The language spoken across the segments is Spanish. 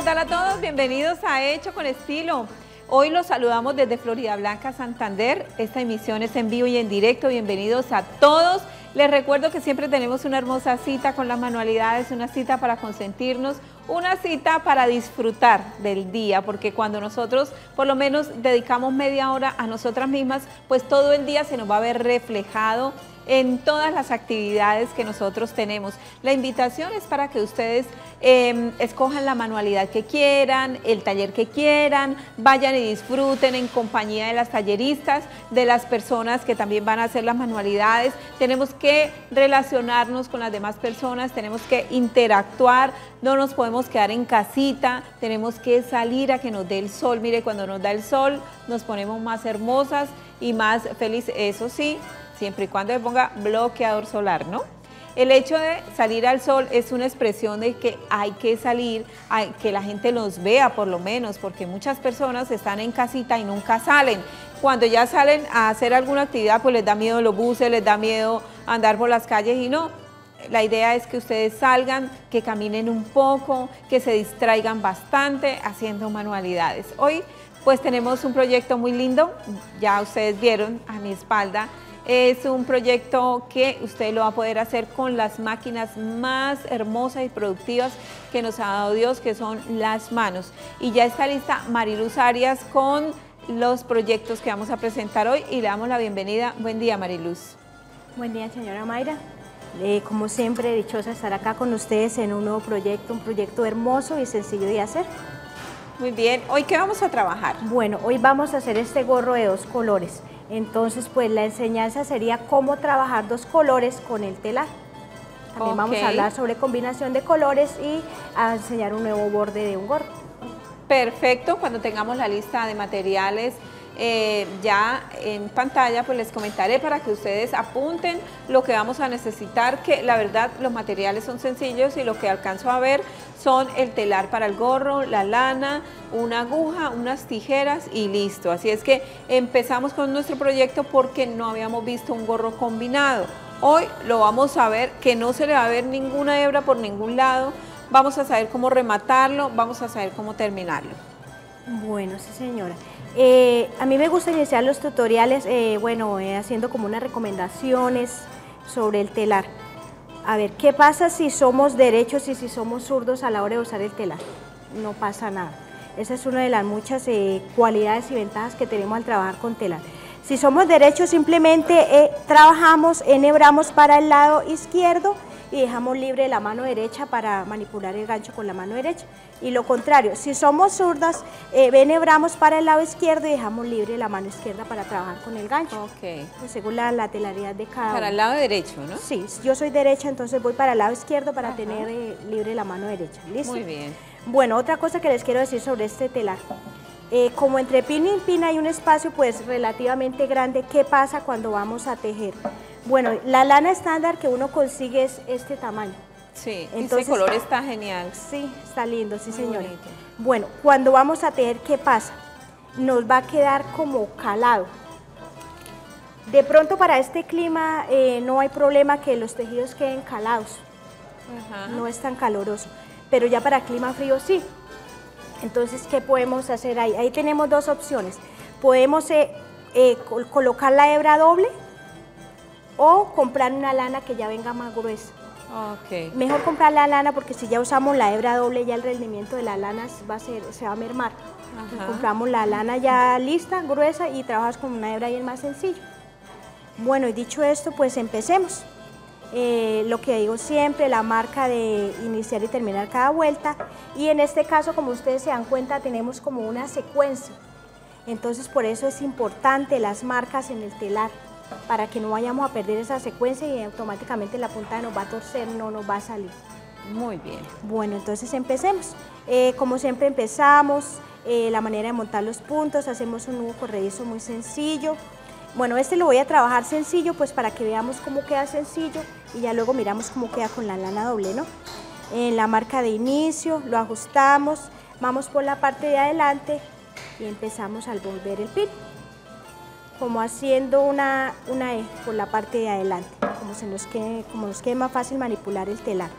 ¿qué tal a todos? Bienvenidos a Hecho con Estilo. Hoy los saludamos desde Floridablanca, Santander. Esta emisión es en vivo y en directo. Bienvenidos a todos. Les recuerdo que siempre tenemos una hermosa cita con las manualidades, una cita para consentirnos, una cita para disfrutar del día, porque cuando nosotros por lo menos dedicamos media hora a nosotras mismas, pues todo el día se nos va a ver reflejado en todas las actividades que nosotros tenemos. La invitación es para que ustedes escojan la manualidad que quieran, el taller que quieran, vayan y disfruten en compañía de las talleristas, de las personas que también van a hacer las manualidades. Tenemos que relacionarnos con las demás personas, tenemos que interactuar, no nos podemos quedar en casita, tenemos que salir a que nos dé el sol. Mire, cuando nos da el sol nos ponemos más hermosas y más felices, eso sí, siempre y cuando se ponga bloqueador solar, ¿no? El hecho de salir al sol es una expresión de que hay que salir, que la gente nos vea por lo menos, porque muchas personas están en casita y nunca salen. Cuando ya salen a hacer alguna actividad, pues les da miedo los buses, les da miedo andar por las calles y no. La idea es que ustedes salgan, que caminen un poco, que se distraigan bastante haciendo manualidades. Hoy pues tenemos un proyecto muy lindo, ya ustedes vieron a mi espalda. Es un proyecto que usted lo va a poder hacer con las máquinas más hermosas y productivas que nos ha dado Dios, que son las manos. Y ya está lista Mariluz Arias con los proyectos que vamos a presentar hoy y le damos la bienvenida. Buen día, Mariluz. Buen día, señora Mayra. Como siempre, dichosa estar acá con ustedes en un nuevo proyecto, un proyecto hermoso y sencillo de hacer. Muy bien, ¿hoy qué vamos a trabajar? Bueno, hoy vamos a hacer este gorro de 2 colores. Entonces, pues la enseñanza sería cómo trabajar 2 colores con el telar. También vamos a hablar sobre combinación de colores y a enseñar un nuevo borde de un gorro. Perfecto, cuando tengamos la lista de materiales ya en pantalla, pues les comentaré para que ustedes apunten lo que vamos a necesitar, que la verdad los materiales son sencillos y lo que alcanzo a ver son el telar para el gorro, la lana, una aguja, unas tijeras y listo. Así es que empezamos con nuestro proyecto porque no habíamos visto un gorro combinado. Hoy lo vamos a ver, que no se le va a ver ninguna hebra por ningún lado, vamos a saber cómo rematarlo, vamos a saber cómo terminarlo. Bueno, sí, señora. A mí me gusta iniciar los tutoriales, haciendo como unas recomendaciones sobre el telar. A ver, ¿qué pasa si somos derechos y si somos zurdos a la hora de usar el telar? No pasa nada. Esa es una de las muchas cualidades y ventajas que tenemos al trabajar con telar. Si somos derechos, simplemente trabajamos, enhebramos para el lado izquierdo y dejamos libre la mano derecha para manipular el gancho con la mano derecha. Y lo contrario, si somos zurdas, enhebramos para el lado izquierdo y dejamos libre la mano izquierda para trabajar con el gancho. Ok. Pues según la lateralidad de cada uno. Para el lado derecho, ¿no? Sí, yo soy derecha, entonces voy para el lado izquierdo para tener libre la mano derecha. ¿Listo? Muy bien. Bueno, otra cosa que les quiero decir sobre este telar. Como entre pin y pin hay un espacio pues relativamente grande, ¿qué pasa cuando vamos a tejer? Bueno, la lana estándar que uno consigue es este tamaño. Sí, entonces, ese color está genial. Sí, está lindo, sí, señora. Bonito. Bueno, cuando vamos a tejer, ¿qué pasa? Nos va a quedar como calado. De pronto para este clima no hay problema que los tejidos queden calados. No es tan caloroso, pero ya para clima frío sí. Entonces, ¿qué podemos hacer ahí? Ahí tenemos 2 opciones. Podemos colocar la hebra doble o comprar una lana que ya venga más gruesa. Okay. Mejor comprar la lana porque si ya usamos la hebra doble ya el rendimiento de la lana se va a mermar. Entonces, compramos la lana ya lista, gruesa y trabajas con una hebra y el más sencillo. Bueno, y dicho esto, pues empecemos. Lo que digo siempre, la marca de iniciar y terminar cada vuelta, y en este caso, como ustedes se dan cuenta, tenemos como una secuencia. Entonces, por eso es importante las marcas en el telar, para que no vayamos a perder esa secuencia y automáticamente la punta nos va a torcer, no nos va a salir. Muy bien. Bueno, entonces empecemos. Como siempre empezamos, la manera de montar los puntos, hacemos un nudo corredizo muy sencillo. Bueno, este lo voy a trabajar sencillo, pues para que veamos cómo queda sencillo y ya luego miramos cómo queda con la lana doble, ¿no? En la marca de inicio lo ajustamos, vamos por la parte de adelante y empezamos al volver el pin, como haciendo una E por la parte de adelante, como nos quede más fácil manipular el telar.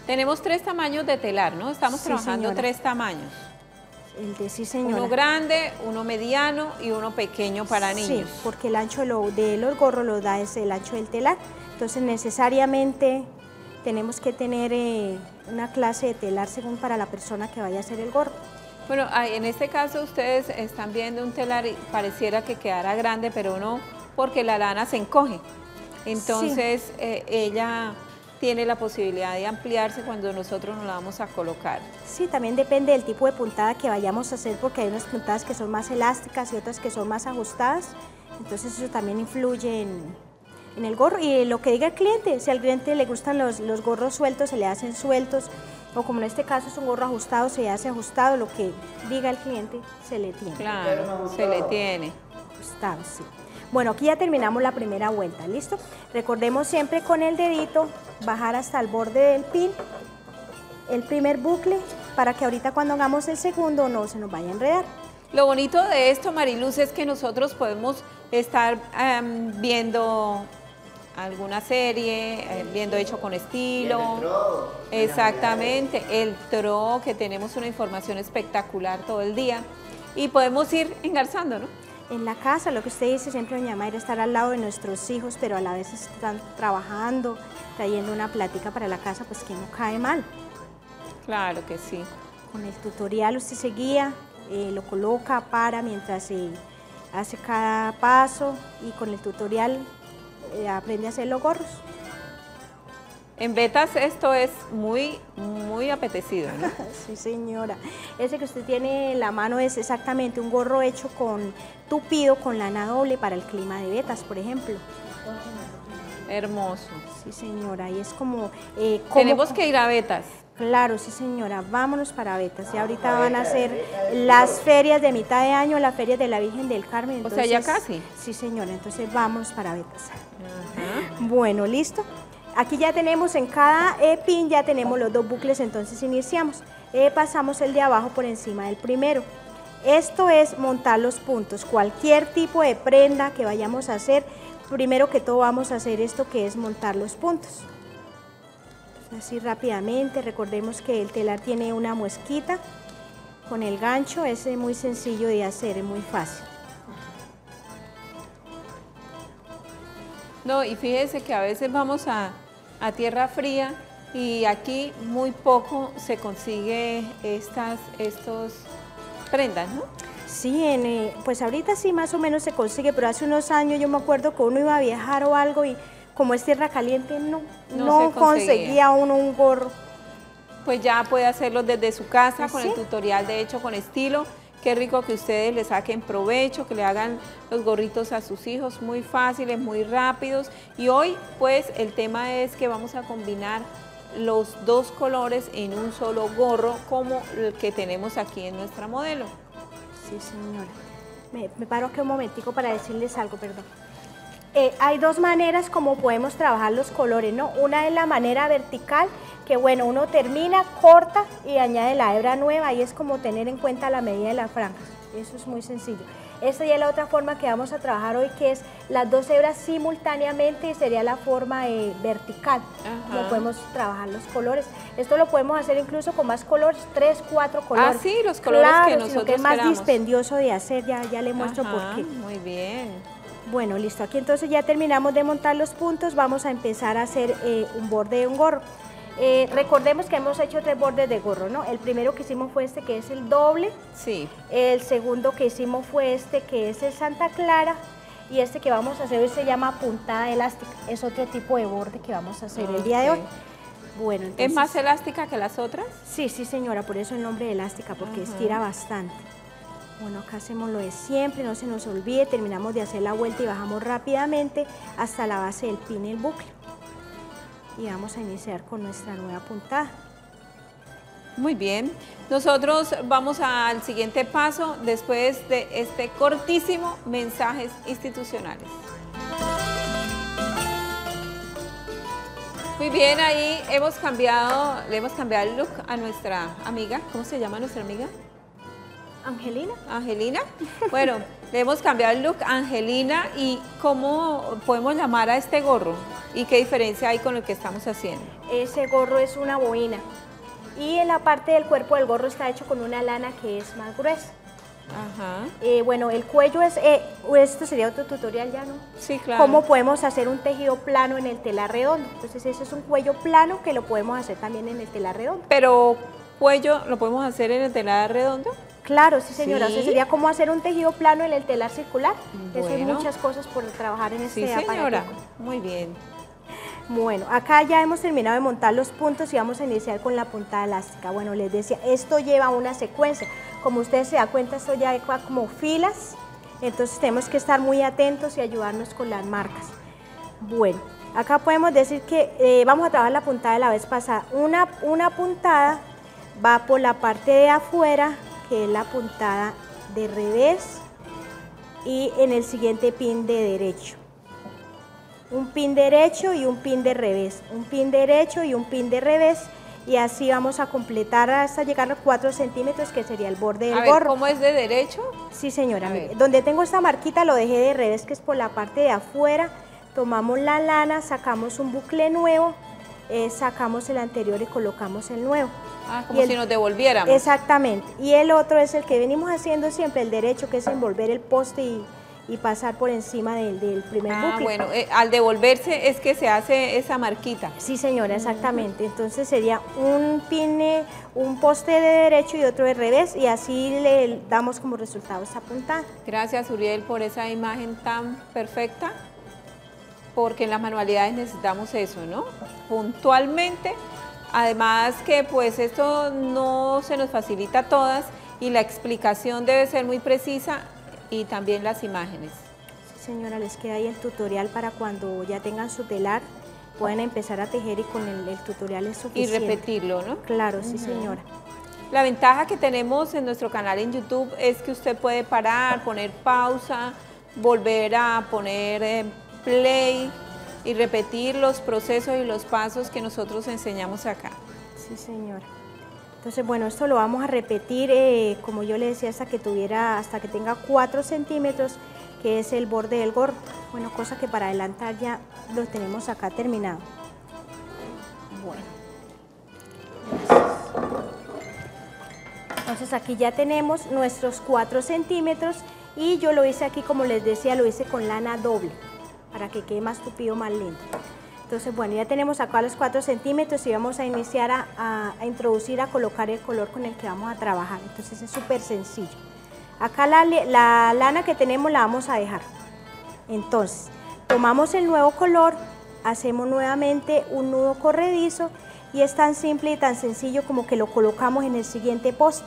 Tenemos 3 tamaños de telar, ¿no? Estamos Sí, trabajando señora. 3 tamaños. Sí, señora. Uno grande, uno mediano y uno pequeño para niños. Sí, porque el ancho de los gorros lo da es el ancho del telar. Entonces necesariamente tenemos que tener una clase de telar según para la persona que vaya a hacer el gorro. Bueno, en este caso ustedes están viendo un telar y pareciera que quedara grande, pero no, porque la lana se encoge. Entonces ella tiene la posibilidad de ampliarse cuando nosotros nos la vamos a colocar. Sí, también depende del tipo de puntada que vayamos a hacer, porque hay unas puntadas que son más elásticas y otras que son más ajustadas. Entonces eso también influye en el gorro y lo que diga el cliente. Si al cliente le gustan los gorros sueltos, se le hacen sueltos, o como en este caso es un gorro ajustado, se hace ajustado. Lo que diga el cliente se le tiene. Claro, se le tiene. Ajustado, sí. Bueno, aquí ya terminamos la primera vuelta, ¿listo? Recordemos siempre con el dedito bajar hasta el borde del pin, el primer bucle, para que ahorita cuando hagamos el segundo no se nos vaya a enredar. Lo bonito de esto, Mariluz, es que nosotros podemos estar viendo alguna serie, viendo Hecho con Estilo. Exactamente, el TRO, que tenemos una información espectacular todo el día y podemos ir engarzando, ¿no? En la casa, lo que usted dice siempre, doña Mayra, estar al lado de nuestros hijos, pero a la vez están trabajando, trayendo una plática para la casa, pues que no cae mal. Claro que sí. Con el tutorial usted se guía, lo coloca, para mientras hace cada paso y con el tutorial aprende a hacer los gorros. En Betas esto es muy apetecido, ¿no? Sí, señora. Ese que usted tiene en la mano es exactamente un gorro hecho con tupido, con lana doble para el clima de Betas, por ejemplo. Hermoso. Sí, señora, y es como... Tenemos que ir a Betas. Claro, sí, señora, vámonos para Betas. Y ahorita van a ser las ferias de mitad de año, las ferias de la Virgen del Carmen. Entonces, o sea, ya casi. Sí, señora, entonces vamos para Betas. Ajá. Bueno, listo. Aquí ya tenemos en cada pin, ya tenemos los 2 bucles, entonces iniciamos. Pasamos el de abajo por encima del primero. Esto es montar los puntos. Cualquier tipo de prenda que vayamos a hacer, primero que todo vamos a hacer esto que es montar los puntos. Así rápidamente, recordemos que el telar tiene una muesquita con el gancho, es muy sencillo de hacer, es muy fácil. No, y fíjese que a veces vamos a tierra fría y aquí muy poco se consigue estos prendas, ¿no? Sí, pues ahorita sí más o menos se consigue, pero hace unos años yo me acuerdo que uno iba a viajar o algo y como es tierra caliente no conseguía uno un gorro. Pues ya puede hacerlo desde su casa con ¿Sí? el tutorial de Hecho con Estilo. Qué rico que ustedes le saquen provecho, que le hagan los gorritos a sus hijos, muy fáciles, muy rápidos. Y hoy pues el tema es que vamos a combinar los 2 colores en un solo gorro como el que tenemos aquí en nuestra modelo. Sí, señora. Me paro aquí un momentico para decirles algo, perdón. Hay 2 maneras como podemos trabajar los colores, ¿no? Una es la manera vertical, que bueno, uno termina, corta y añade la hebra nueva, y es como tener en cuenta la medida de las franjas. Eso es muy sencillo. Esta ya es la otra forma que vamos a trabajar hoy, que es las 2 hebras simultáneamente, y sería la forma vertical. Como podemos trabajar los colores. Esto lo podemos hacer incluso con más colores, 3, 4 colores. Ah, sí, los colores claro, que nosotros que es más queramos. Dispendioso de hacer, ya le muestro por qué. Muy bien. Bueno, listo, aquí entonces ya terminamos de montar los puntos, vamos a empezar a hacer un borde de un gorro. Recordemos que hemos hecho 3 bordes de gorro, ¿no? El primero que hicimos fue este, que es el doble. Sí. El segundo que hicimos fue este, que es el Santa Clara. Y este que vamos a hacer hoy se llama puntada elástica. Es otro tipo de borde que vamos a hacer el día de hoy. Bueno, entonces, ¿es más elástica que las otras? Sí, sí, señora, por eso el nombre de elástica, porque estira bastante. Bueno, acá hacemos lo de siempre, no se nos olvide, terminamos de hacer la vuelta y bajamos rápidamente hasta la base del pin y el bucle. Y vamos a iniciar con nuestra nueva puntada. Muy bien, nosotros vamos al siguiente paso después de este cortísimo mensajes institucionales. Muy bien, ahí le hemos cambiado el look a nuestra amiga. ¿Cómo se llama nuestra amiga? Angelina. Angelina. Bueno, le hemos cambiado el look, Angelina. ¿Y cómo podemos llamar a este gorro? ¿Y qué diferencia hay con lo que estamos haciendo? Ese gorro es una boina. Y en la parte del cuerpo del gorro está hecho con una lana que es más gruesa. Ajá. Bueno, el cuello es, esto sería otro tutorial ya, ¿no? Sí, claro. Cómo podemos hacer un tejido plano en el telar redondo. Entonces ese es un cuello plano que lo podemos hacer también en el telar redondo. Pero cuello, ¿lo podemos hacer en el telar redondo? Claro, sí señora, ¿Sí? O sea, sería como hacer un tejido plano en el telar circular. Bueno. Eso hay muchas cosas por trabajar en este Sí, señora, aparatico. muy bien. Bueno, acá ya hemos terminado de montar los puntos y vamos a iniciar con la puntada elástica. Bueno, les decía, esto lleva una secuencia. Como ustedes se dan cuenta, esto ya va como filas, entonces tenemos que estar muy atentos y ayudarnos con las marcas. Bueno, acá podemos decir que vamos a trabajar la puntada de la vez pasada. Una puntada va por la parte de afuera, que es la puntada de revés, y en el siguiente pin de derecho. Un pin derecho y un pin de revés, un pin derecho y un pin de revés, y así vamos a completar hasta llegar a 4 centímetros, que sería el borde del gorro. ¿Cómo es de derecho? Sí, señora, mire, donde tengo esta marquita lo dejé de revés, que es por la parte de afuera. Tomamos la lana, sacamos un bucle nuevo, sacamos el anterior y colocamos el nuevo. Ah, como si nos devolviéramos. Exactamente, y el otro es el que venimos haciendo siempre, el derecho, que es envolver el poste y pasar por encima del primer bucle. Bueno, al devolverse es que se hace esa marquita. Sí, señora, exactamente. Entonces sería un pin, un poste de derecho y otro de revés, y así le damos como resultado esta puntada. Gracias, Uriel, por esa imagen tan perfecta, porque en las manualidades necesitamos eso, ¿no? Puntualmente, además que pues esto no se nos facilita a todas y la explicación debe ser muy precisa, y también las imágenes. Sí, señora, les queda ahí el tutorial para cuando ya tengan su telar, pueden empezar a tejer, y con el tutorial es suficiente. Y repetirlo, ¿no? Claro, sí, señora. La ventaja que tenemos en nuestro canal en YouTube es que usted puede parar, poner pausa, volver a poner play y repetir los procesos y los pasos que nosotros enseñamos acá. Sí, señora. Entonces, bueno, esto lo vamos a repetir, como yo le decía, hasta que tenga 4 centímetros, que es el borde del gorro. Bueno, cosa que para adelantar ya lo tenemos acá terminado. Bueno. Entonces aquí ya tenemos nuestros 4 centímetros, y yo lo hice aquí, como les decía, lo hice con lana doble, para que quede más tupido, más lindo. Entonces, bueno, ya tenemos acá los 4 centímetros y vamos a iniciar a introducir, a colocar el color con el que vamos a trabajar. Entonces es súper sencillo. Acá la lana que tenemos la vamos a dejar. Entonces, tomamos el nuevo color, hacemos nuevamente un nudo corredizo, y es tan simple y tan sencillo como que lo colocamos en el siguiente poste.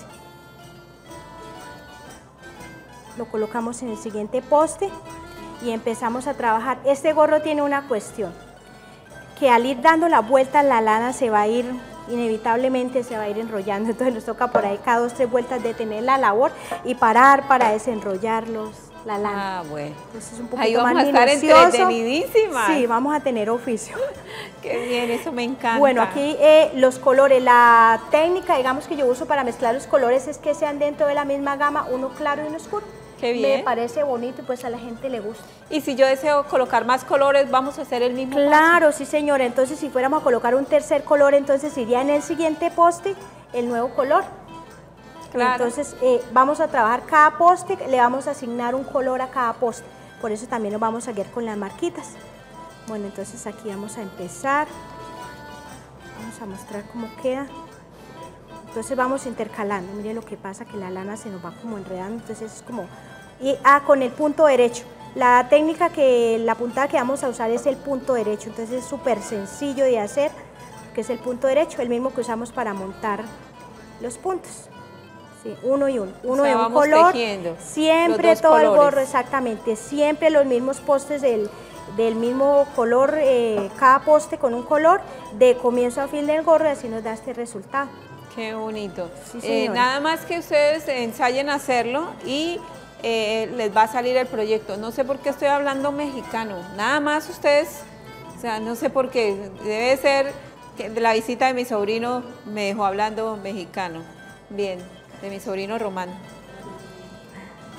Lo colocamos en el siguiente poste y empezamos a trabajar. Este gorro tiene una cuestión, que al ir dando la vuelta la lana se va a ir, inevitablemente se va a ir enrollando, entonces nos toca por ahí cada 2 o 3 vueltas detener la labor y parar para desenrollarlos, la lana. Ah, bueno. Entonces es un poquito ahí vamos más a estar minucioso. entretenidísimas. Sí, vamos a tener oficio. Qué bien, eso me encanta. Bueno, aquí los colores, la técnica, digamos, que yo uso para mezclar los colores es que sean dentro de la misma gama, uno claro y uno oscuro. Qué bien. Me parece bonito y pues a la gente le gusta. Y si yo deseo colocar más colores, ¿vamos a hacer el mismo Claro, sí, señora. Entonces, si fuéramos a colocar un tercer color, entonces iría en el siguiente poste el nuevo color. Claro. Entonces, vamos a trabajar cada poste, le vamos a asignar un color a cada poste. Por eso también nos vamos a guiar con las marquitas. Bueno, entonces aquí vamos a empezar. Vamos a mostrar cómo queda. Entonces vamos intercalando. Mire lo que pasa, que la lana se nos va como enredando. Entonces es como... con el punto derecho. La técnica la puntada que vamos a usar es el punto derecho. Entonces es súper sencillo de hacer, que es el punto derecho, el mismo que usamos para montar los puntos. Sí, uno y uno. Uno de un color. Siempre todo el gorro, exactamente. Siempre los mismos postes del mismo color, cada poste con un color, de comienzo a fin del gorro, y así nos da este resultado. Qué bonito. Sí, nada más que ustedes ensayen a hacerlo y les va a salir el proyecto. No sé por qué estoy hablando mexicano. Nada más ustedes, o sea, no sé por qué. Debe ser que la visita de mi sobrino me dejó hablando mexicano. Bien, de mi sobrino Román.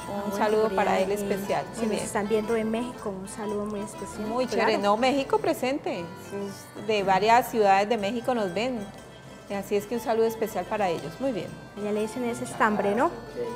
Un saludo para él especial. Si nos están viendo en México, un saludo muy especial. Muy chévere. No, México presente. De varias ciudades de México nos ven. Así es que un saludo especial para ellos. Muy bien. Ya le dicen ese estambre, ¿no?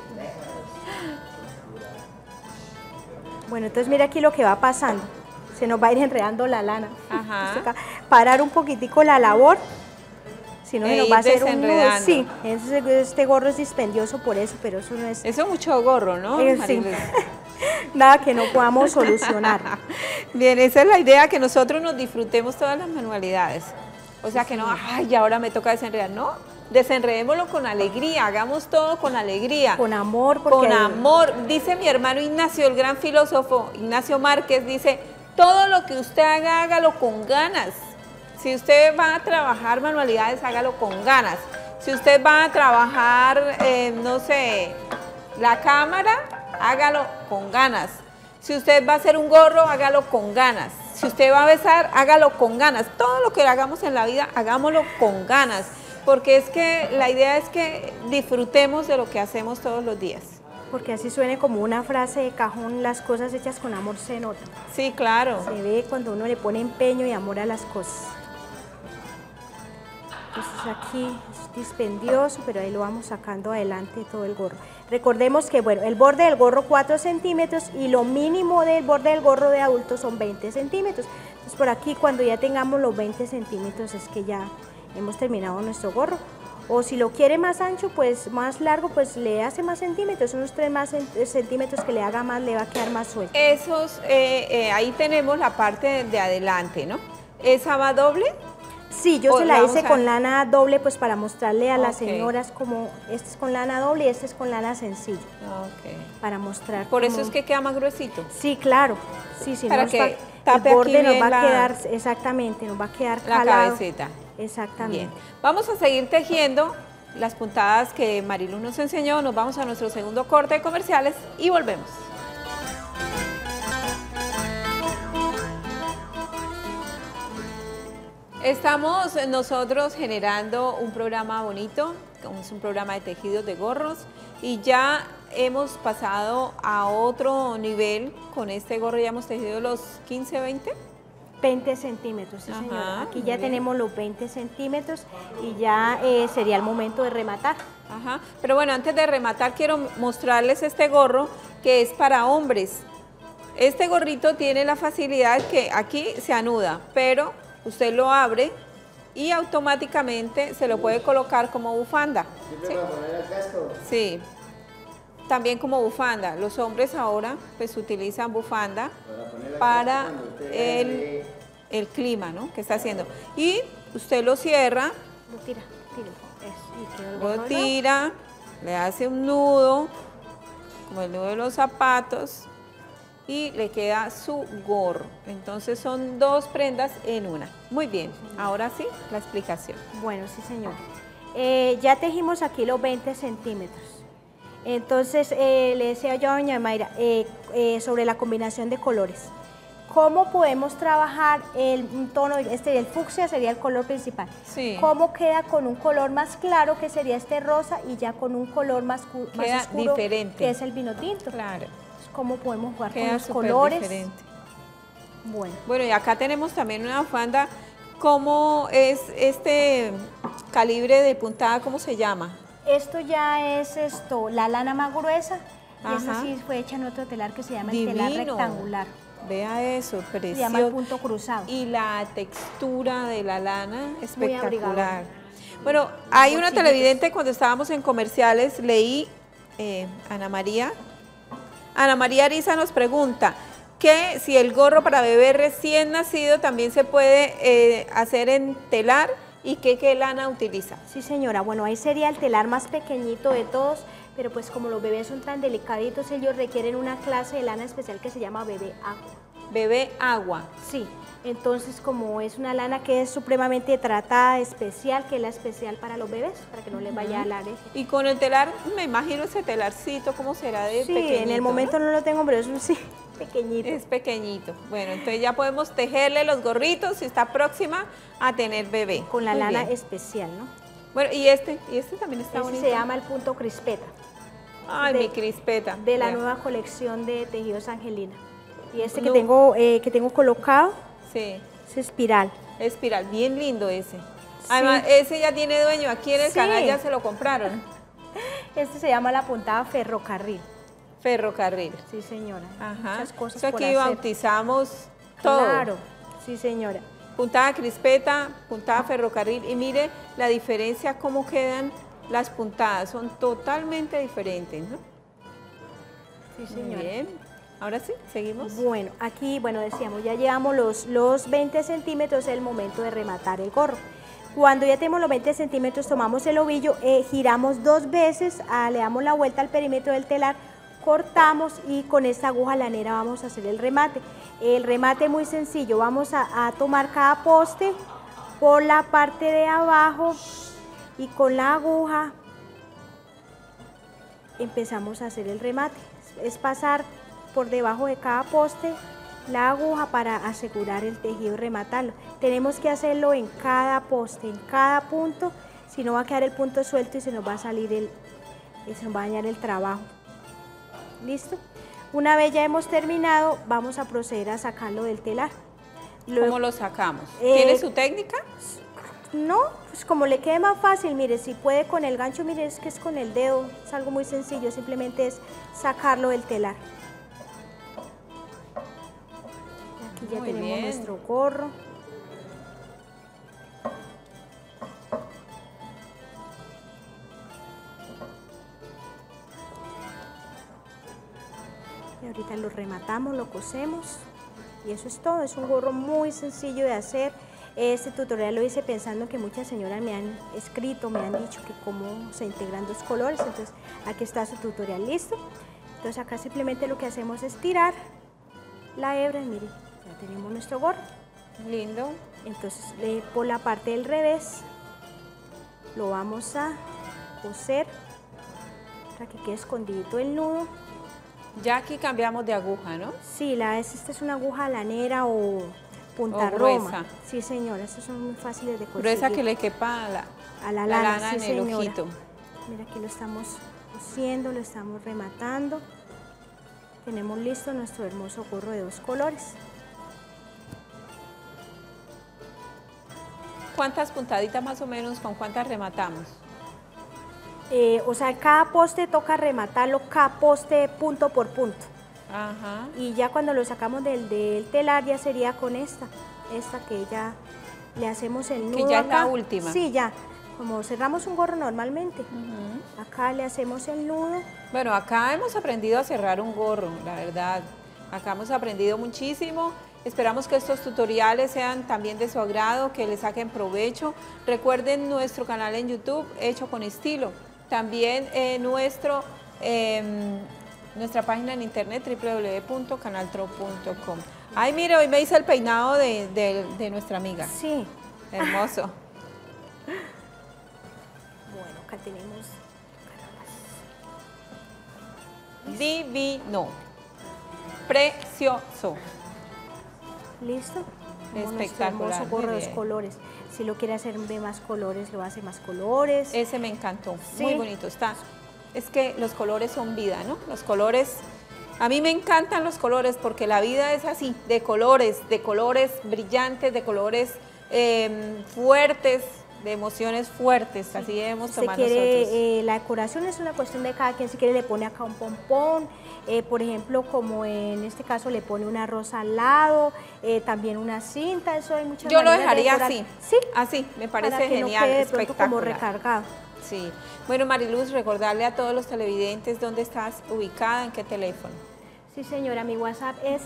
Bueno, entonces mira aquí lo que va pasando. Se nos va a ir enredando la lana. Ajá. Parar un poquitico la labor. Si no, se nos va a hacer un nudo. Sí, este gorro es dispendioso por eso, pero eso no es... Eso es mucho gorro, ¿no? Sí. Nada que no podamos solucionar. Bien, esa es la idea, que nosotros nos disfrutemos todas las manualidades. O sea, que no, ay, ahora me toca desenredar. No, desenredémoslo con alegría, hagamos todo con alegría. Con amor. Con amor. Dice mi hermano Ignacio, el gran filósofo, Ignacio Márquez, dice, todo lo que usted haga, hágalo con ganas. Si usted va a trabajar manualidades, hágalo con ganas. Si usted va a trabajar, no sé, la cámara, hágalo con ganas. Si usted va a hacer un gorro, hágalo con ganas. Si usted va a besar, hágalo con ganas. Todo lo que hagamos en la vida, hagámoslo con ganas. Porque es que la idea es que disfrutemos de lo que hacemos todos los días. Porque así suene como una frase de cajón, las cosas hechas con amor se notan. Sí, claro. Se ve cuando uno le pone empeño y amor a las cosas. Entonces aquí es dispendioso, pero ahí lo vamos sacando adelante todo el gorro. Recordemos que, bueno, el borde del gorro 4 centímetros y lo mínimo del borde del gorro de adulto son 20 centímetros. Entonces por aquí, cuando ya tengamos los 20 centímetros, es que ya hemos terminado nuestro gorro. O si lo quiere más ancho, pues más largo, pues le hace más centímetros, unos 3 más centímetros que le haga más, le va a quedar más suelto. Esos, ahí tenemos la parte de adelante, ¿no? ¿Esa va doble? Sí, yo se la hice con lana doble, pues para mostrarle a las señoras como este es con lana doble y este es con lana sencilla. Para mostrar. Por eso es que queda más gruesito. Sí, claro. Sí, sí, para que el borde nos va a quedar, exactamente, nos va a quedar calado. La cabecita. Exactamente. Bien. Vamos a seguir tejiendo las puntadas que Marilu nos enseñó. Nos vamos a nuestro segundo corte de comerciales y volvemos. Estamos nosotros generando un programa bonito, es un programa de tejidos de gorros, y ya hemos pasado a otro nivel. Con este gorro ya hemos tejido los 15, 20. 20 centímetros, sí, señora. Aquí ya tenemos los 20 centímetros y ya sería el momento de rematar. Ajá. Pero bueno, antes de rematar quiero mostrarles este gorro que es para hombres. Este gorrito tiene la facilidad que aquí se anuda, pero usted lo abre y automáticamente se lo puede colocar como bufanda. ¿Sí? ¿Para poner el casco? Sí, también como bufanda. Los hombres ahora pues utilizan bufanda para el clima, ¿no?, que está haciendo. Y usted lo cierra, lo tira, le hace un nudo, como el nudo de los zapatos, y le queda su gorro. Entonces son dos prendas en una. Muy bien, ahora sí, la explicación. Bueno, sí, señor. Ya tejimos aquí los 20 centímetros. Entonces, le decía yo a doña Mayra sobre la combinación de colores. ¿Cómo podemos trabajar un tono, el fucsia sería el color principal? Sí. ¿Cómo queda con un color más claro, que sería este rosa, y ya con un color más oscuro, diferente, que es el vino tinto? Claro. ¿Cómo podemos jugar queda con los colores? Diferente. Bueno, y acá tenemos también una bufanda. ¿Cómo es este calibre de puntada? ¿Cómo se llama? Esto ya es la lana más gruesa. Y esta sí fue hecha en otro telar que se llama el telar rectangular. Vea eso, precioso. Se llama el punto cruzado. Y la textura de la lana, espectacular. Bueno, hay una televidente, cuando estábamos en comerciales, leí, Ana María Ariza nos pregunta que si el gorro para bebé recién nacido también se puede hacer en telar, y qué lana utiliza. Sí, señora, bueno, ahí sería el telar más pequeñito de todos, pero pues como los bebés son tan delicaditos, ellos requieren una clase de lana especial que se llama bebé agua. Bebé agua. Sí, entonces como es una lana que es supremamente tratada, especial, que es la especial para los bebés, para que no les vaya a la alergia. Y con el telar, me imagino ese telarcito, ¿cómo será de pequeñito? Sí, en el momento no lo tengo, pero es sí, pequeñito. Es pequeñito. Bueno, entonces ya podemos tejerle los gorritos si está próxima a tener bebé. Con la lana especial, ¿no? Bueno, y este también está bonito. Se llama el punto crispeta. Ay, mi crispeta. De la Vea. nueva colección de tejidos Angelina. Y este No. que tengo colocado Sí, es espiral. espiral, bien lindo ese. Sí. Además, ese ya tiene dueño, aquí en el Sí. canal ya se lo compraron. Este se llama la puntada ferrocarril. Ferrocarril. Sí, señora. Ajá. Muchas cosas Eso por aquí hacer. bautizamos todo. Claro, sí, señora. Puntada crispeta, puntada ferrocarril. Y mire la diferencia, cómo quedan las puntadas. Son totalmente diferentes, ¿no? Sí, Muy señora. bien. Ahora sí, seguimos. Bueno, aquí, bueno, decíamos, ya llevamos los 20 centímetros, es el momento de rematar el gorro. Cuando ya tenemos los 20 centímetros, tomamos el ovillo, giramos 2 veces, le damos la vuelta al perímetro del telar, cortamos y con esta aguja lanera vamos a hacer el remate. El remate es muy sencillo, vamos a tomar cada poste por la parte de abajo y con la aguja empezamos a hacer el remate. Es pasar por debajo de cada poste la aguja para asegurar el tejido y rematarlo. Tenemos que hacerlo en cada poste, en cada punto, si no va a quedar el punto suelto y se nos va a salir se nos va a dañar el trabajo. ¿Listo? Una vez ya hemos terminado, vamos a proceder a sacarlo del telar. ¿Cómo lo sacamos? ¿Tiene su técnica? No, pues como le quede más fácil, mire, si puede con el gancho, mire, es que es con el dedo, es algo muy sencillo, simplemente es sacarlo del telar. Aquí ya Muy tenemos bien. nuestro gorro. Y ahorita lo rematamos, lo cosemos y eso es todo. Es un gorro muy sencillo de hacer. Este tutorial lo hice pensando que muchas señoras me han escrito, me han dicho que cómo se integran 2 colores. Entonces aquí está su tutorial listo. Entonces acá simplemente lo que hacemos es tirar la hebra. Miren, ya tenemos nuestro gorro. Lindo. Entonces por la parte del revés lo vamos a coser para que quede escondidito el nudo. Ya aquí cambiamos de aguja, ¿no? Sí, esta es una aguja lanera o punta O roma. gruesa. Sí, señora, estos son muy fáciles de conseguir. Gruesa que le quepa a la la lana, lana sí, en el señora. ojito. Mira, aquí lo estamos cosiendo, lo estamos rematando. Tenemos listo nuestro hermoso gorro de 2 colores. ¿Cuántas puntaditas más o menos, con cuántas rematamos? O sea, cada poste toca rematarlo, cada poste punto por punto. Ajá. Y ya cuando lo sacamos del telar ya sería con esta que ya le hacemos el nudo. Que ya es la acá. última. Sí, ya, como cerramos un gorro normalmente. Ujú. Acá le hacemos el nudo. Bueno, acá hemos aprendido a cerrar un gorro, la verdad. Acá hemos aprendido muchísimo. Esperamos que estos tutoriales sean también de su agrado, que les saquen provecho. Recuerden nuestro canal en YouTube, Hecho con Estilo. También nuestra página en internet, www.canaltro.com. Ay, mire, hoy me hice el peinado de nuestra amiga. Sí. Hermoso. Bueno, acá tenemos. Divino. Precioso. ¿Listo? Como nuestro Espectacular, hermoso gorro muy de 2 bien. colores. Si lo quiere hacer de más colores, lo hace más colores. Ese me encantó, Sí. muy bonito está. Es que los colores son vida, ¿no? Los colores, a mí me encantan los colores porque la vida es así, de colores brillantes, de colores fuertes, de emociones fuertes, así debemos Si tomar quiere, nosotros. la decoración es una cuestión de cada quien. Si quiere le pone acá un pompón, por ejemplo, como en este caso le pone una rosa al lado, también una cinta, eso hay muchas Yo lo maneras de dejaría decorar. así, Sí, así, me parece para que genial, no quede de pronto como espectacular. recargado. Sí. Bueno, Mariluz, recordarle a todos los televidentes dónde estás ubicada, en qué teléfono. Sí, señora, mi WhatsApp es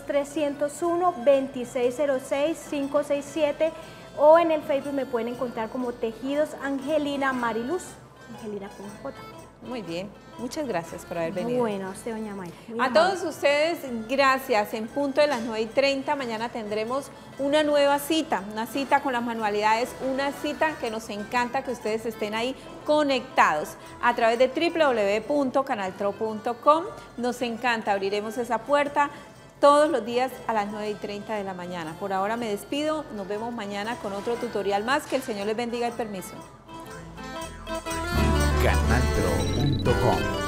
301-2606-567 o en el Facebook me pueden encontrar como Tejidos Angelina Mariluz, Angelina con J. Muy bien, muchas gracias por haber venido. Bueno, a usted, doña Mayra. muy A amable. todos ustedes, gracias. En punto de las 9:30, mañana tendremos una nueva cita, una cita con las manualidades, una cita que nos encanta que ustedes estén ahí conectados a través de www.canaltro.com. Nos encanta, abriremos esa puerta todos los días a las 9:30 de la mañana. Por ahora me despido, nos vemos mañana con otro tutorial más. Que el Señor les bendiga y permiso. Canaltro.com